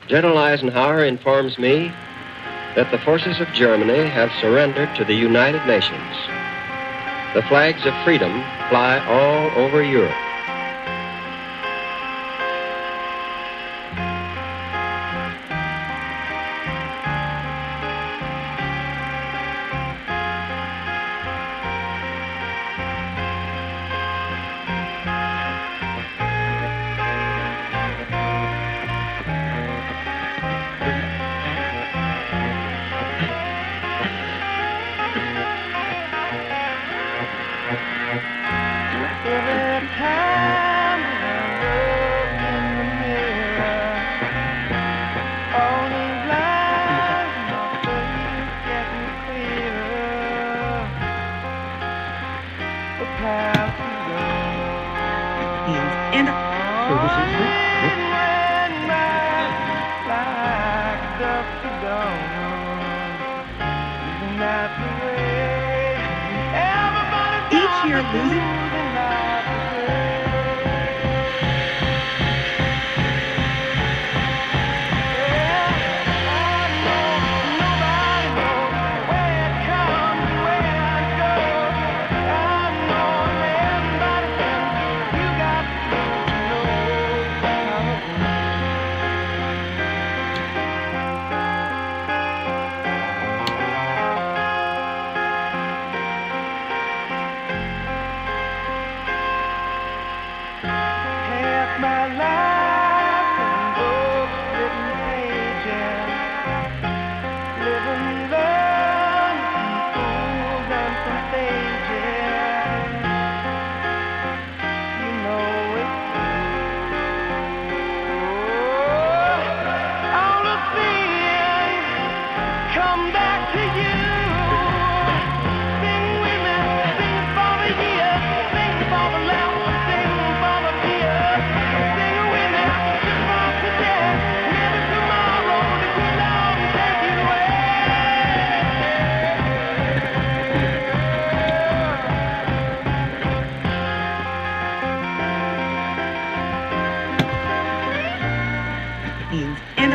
General Eisenhower informs me that the forces of Germany have surrendered to the United Nations. The flags of freedom fly all over Europe. Every time I look in the mirror, all these lines in my face getting clearer. The past is gone. And when like dusk to dawn, isn't that the way everybody each year losing. My life in books, written pages, living learn from fools and from stages. You know it's true. All the things come back to you. Sing with me, sing for the year, sing for the laugh, sing for the fear. And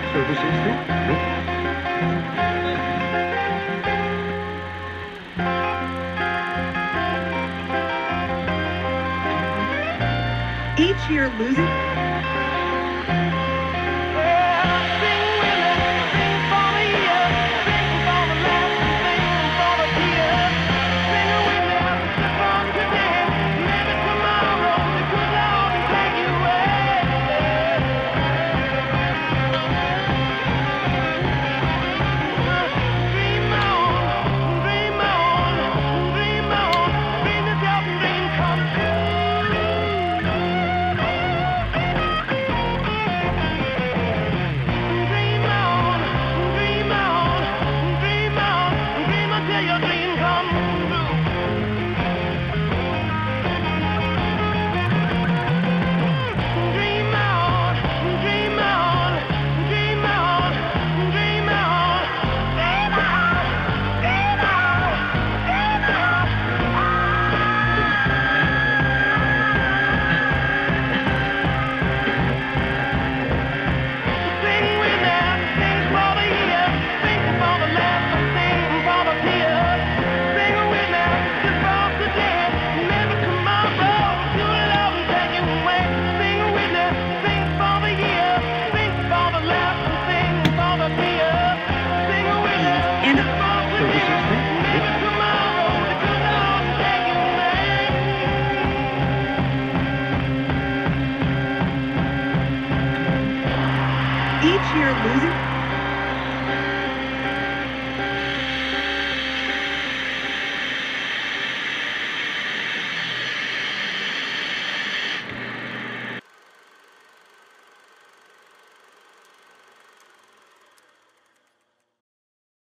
each year losing. Each year losing.